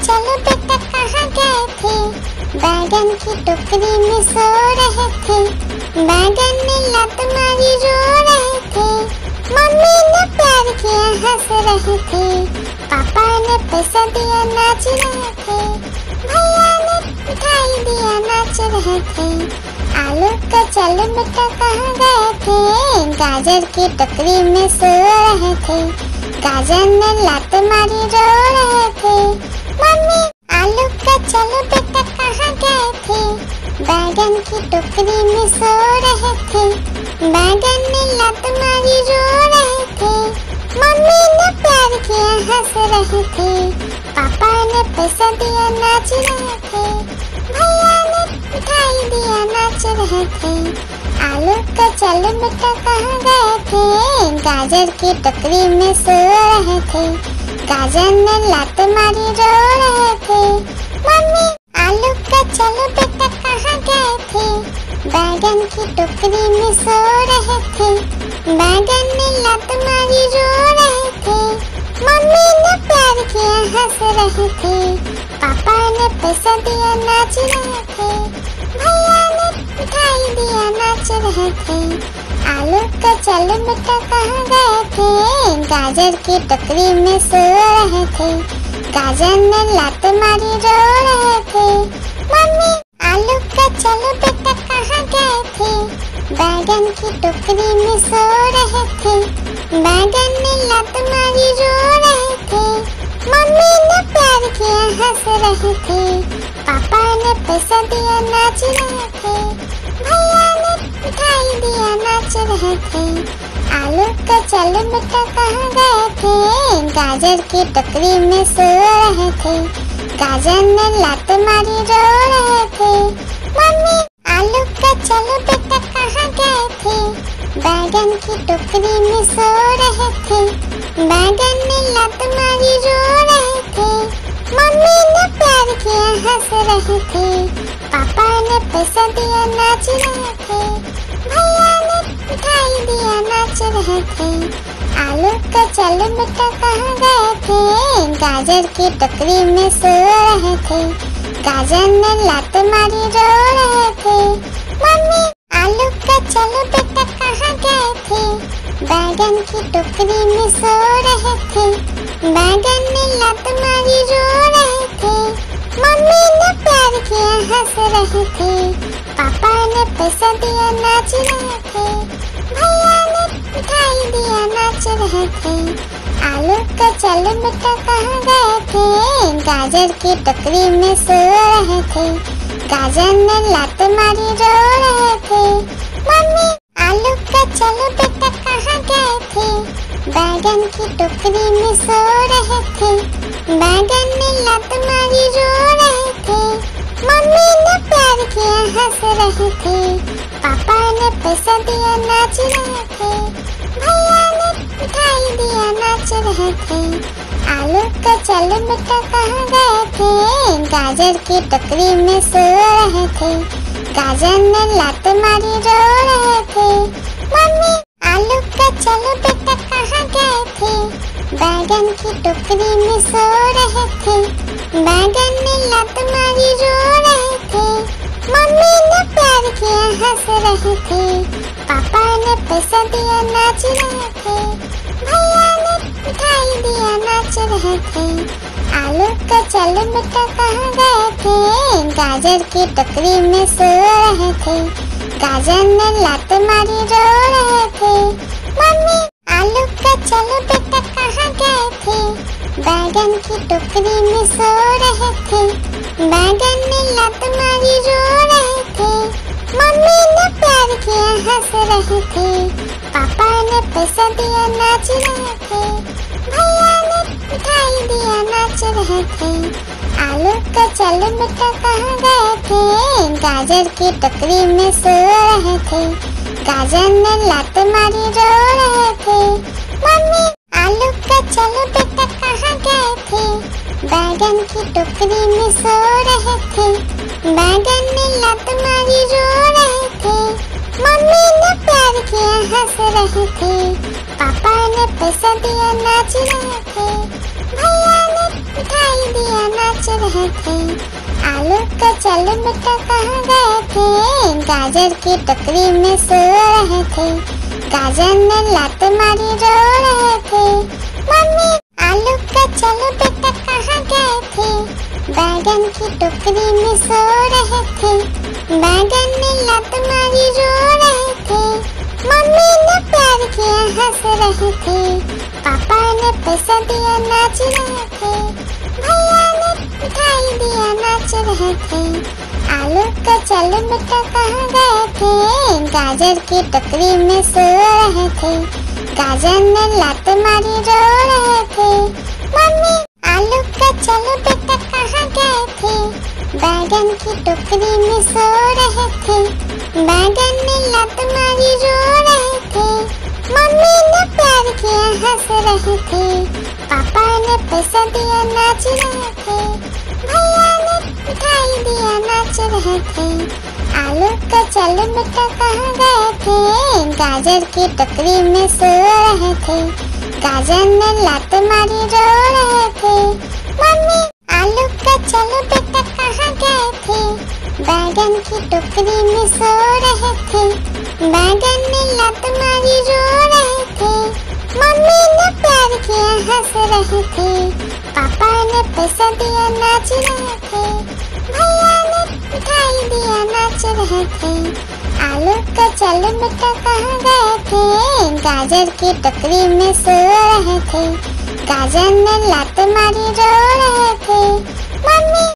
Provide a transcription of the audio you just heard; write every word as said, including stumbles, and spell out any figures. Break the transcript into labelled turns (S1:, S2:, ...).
S1: चलो बेटा कहाँ गए थे? बैगन की टोकरी में सो रहे थे। बैगन ने लत मारी रो रहे थे। मम्मी ने प्यार किया हंस रहे थे। पापा ने पैसा दिया नाच रहे थे। भैया ने मिठाई दिया नाच रहे थे। आलू का चलो बेटा कहाँ गए थे? गाजर की टोकरी में सो रहे थे। गाजर ने लात मारी रो रहे थे। मम्मी आलू का चलो बेटा कहाँ गए थे? बैगन की टोकरी में सो रहे थे। बैगन ने लात मारी रो रहे थे। मम्मी ने प्यार किया हंस रहे थे। पापा ने पैसा दिया नाच रहे थे। भैया ने मिठाई दिया नाच रहे थे। आलू का चलो बेटा कहाँ गए थे? गाजर की टोकरी में सो रहे थे। गाजर ने लात मारी रो रहे थे। मम्मी आलू का चलो बेटा कहाँ गए थे? बैगन की टोकरी में सो रहे थे। बैगन ने लात मारी रो रहे थे। मम्मी ने प्यार किया हंस रहे थे। पापा ने पैसा दिया नाच रहे थे। भैया ने मिठाई दिया नाच रहे थे। आलू का चलो बेटा कहाँ गए थे? गाजर की टोकरी में सो रहे थे। गाजर ने लात मारी रो रहे थे। मम्मी आलू का चलो बेटा कहाँ गए थे? बैगन की टोकरी में सो रहे थे। बैगन ने लात मारी रो रहे थे। मम्मी ने प्यार किया हंस रहे थे। पापा ने पैसा दिया नाच रहे थे। भैया ने मिठाई दिया नाच रहे थे। आलू का चलो बेटा कहाँ गए थे? गाजर की टोकरी में सो रहे थे। गाजर ने लात मारी रो रहे थे। मम्मी आलू का चलो बेटा कहाँ गए थे? बैगन की टोकरी में सो रहे थे। बैगन ने लात मारी रो रहे थे। मम्मी ने प्यार किया हंस रहे थे। पापा ने पैसा दिया नाच रहे थे। भैया ने मिठाई दिया नाच रहे थे। आलू का चलो बेटा कहाँ गए थे? गाजर की टोकरी में सो रहे थे। गाजर ने लात मारी रो रहे थे। मम्मी आलू का चलो बेटा कहाँ गए थे? बैगन की टोकरी में सो रहे थे। बैगन ने लात मारी रो रहे थे। मम्मी ने प्यार किया हंस रहे थे। पापा ने पैसा दिया नाच रहे थे। भैया ने मिठाई दिया नाच रहे थे। आलू का चलो बेटा कहाँ गए थे? गाजर की टोकरी में सो रहे थे। गाजर ने लात मारी रो रहे थे। मम्मी आलू का चलो बेटा कहाँ गए थे? बैगन की टोकरी में सो रहे थे। बैगन ने लात मारी रो रहे थे। मम्मी ने प्यार किया हंस रहे थे। पापा ने पैसा दिया नाच रहे थे। भैया ने मिठाई दिया नाच रहे थे। आलू का चलो बेटा कहाँ गए थे? गाजर की टोकरी में सो रहे थे। गाजर ने लात मारी रो रहे थे। मम्मी आलू का चलो बेटा कहाँ गए थे? बैगन की टोकरी में सो रहे थे। बैगन ने लात मारी रो रहे थे। मम्मी ने प्यार किया हंस रहे थे। पापा ने पैसा दिया नाच रहे थे। भैया ने मिठाई दिया नाच रहे थे। आलू का चलो बेटा कहाँ गए थे? गाजर की टोकरी में सो रहे थे। गाजर ने लात मारी रो रहे थे। मम्मी आलू का चलो बेटा कहाँ गए थे? बैगन की टोकरी में सो रहे थे। बैगन ने लात मारी रो रहे थे। मम्मी ने प्यार किया हंस रहे थे। पापा ने पैसा दिया नाच रहे थे। भैया ने मिठाई दिया नाच रहे थे। आलू का चलो बेटा कहाँ गए थे? गाजर की टोकरी में सो रहे थे। गाजर ने लात मारी रो रहे थे। मम्मी आलू का चलो बेटा कहाँ गए थे? बैगन की टोकरी में सो रहे थे। बैगन ने लात मारी रो रहे थे। मम्मी ने प्यार किया हंस रहे थे। पापा ने पैसा दिया नाच रहे थे। भैया ने मिठाई दिया नाच रहे थे। आलू का चल बेटा कहाँ गए थे, गाजर की टोकरी में सो रहे थे। गाजर ने लात मारी रो रहे थे। मम्मी आलू का चल बेटा कहाँ गए थे, बैगन की टोकरी में सो रहे थे। बैगन ने लात मारी रो रहे थे। मम्मी ने प्यार किया हंस रहे थे। पापा ने पैसा दिया नाच रहे थे। भैया ने मिठाई दिया नाच रहे थे। आलू का चल बेटा कहाँ गए थे, गाजर की टोकरी में सो रहे थे। गाजर ने लात मारी रो रहे थे। मम्मी आलू का चल बेटा कहाँ गए थे, बैगन की टोकरी में सो रहे थे। बैगन ने लात मारी रो रहे थे। मम्मी ने प्यार किया हंस रहे थे। पापा ने पैसा दिया नाच रहे थे। भैया ने मिठाई दिया नाच रहे थे। आलू का चल बेटा कहाँ गए थे, गाजर की टोकरी में सो रहे थे। गाजर ने लात मारी रो रहे थे। मम्मी आलू का चल बेटा कहाँ गए थे, बैगन की टोकरी में सो रहे थे। बैगन ने लात मारी रो रहे थे। मम्मी ने प्यार किया हंस रहे थे। पापा ने पैसा दिया नाच रहे थे। भैया ने मिठाई दिया नाच रहे थे। आलू का चल बेटा कहाँ गए थे, गाजर की टोकरी में सो रहे थे। गाजर ने लात मारी रो रहे थे। मम्मी